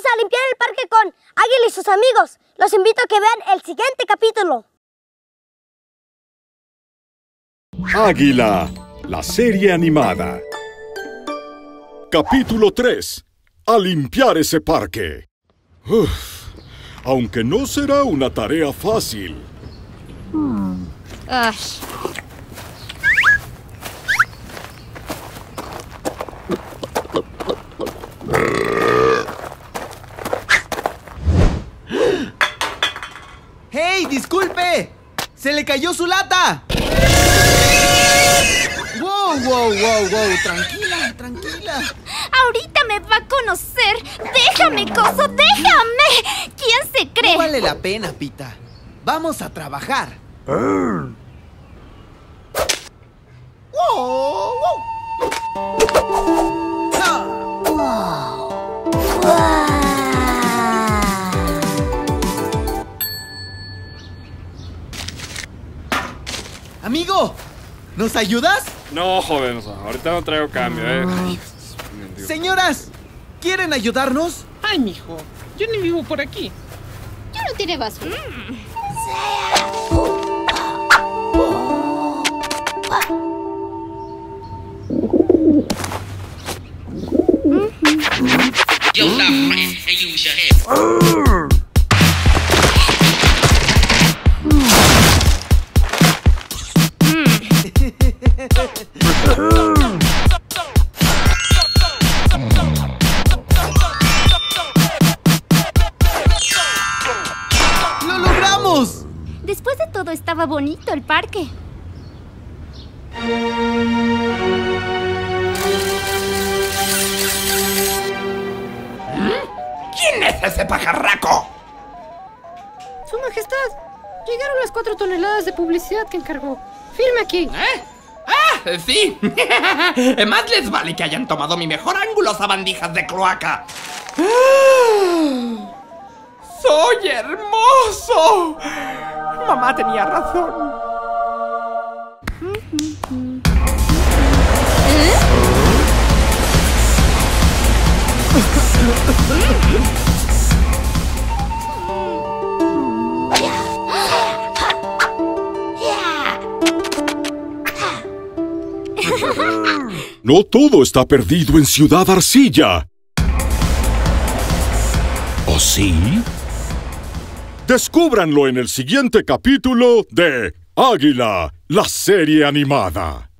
a limpiar el parque con Águila y sus amigos. Los invito a que vean el siguiente capítulo. Águila, la serie animada. Capítulo 3. A limpiar ese parque. Aunque no será una tarea fácil. ¡Hey, disculpe! ¡Se le cayó su lata! ¡Wow! Tranquila, tranquila. Ahorita me va a conocer. ¡Déjame, coso! ¡Déjame! ¿Quién se cree? No vale la pena, Pita. Vamos a trabajar. Amigo, ¿nos ayudas? No, joven, ahorita no traigo cambio, Señoras, ¿quieren ayudarnos? Ay, mijo, yo ni vivo por aquí. Yo no tiré basura. Yo, stop playing and use your head. ¡Lo logramos! Después de todo estaba bonito el parque. ¿Quién es ese pajarraco? Su Majestad, llegaron las 4 toneladas de publicidad que encargó. Firme aquí. Sí. Más les vale que hayan tomado mi mejor ángulo, sabandijas de cloaca. ¡Soy hermoso! Mamá tenía razón. No todo está perdido en Ciudad Arcilla. ¿O sí? Descúbranlo en el siguiente capítulo de Águila, la serie animada.